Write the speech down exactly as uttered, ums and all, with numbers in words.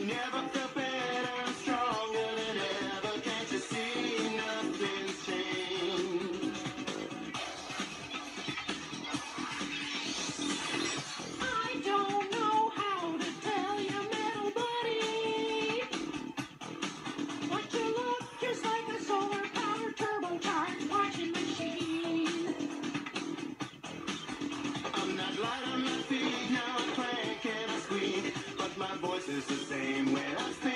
Never felt better, stronger than ever. Can't you see nothing's changed? I don't know how to tell you, metal buddy, but you look just like a solar-powered turbocharged washing machine. I'm not light on my feet, now I crank and I squeak, but my voice is the same when I speak.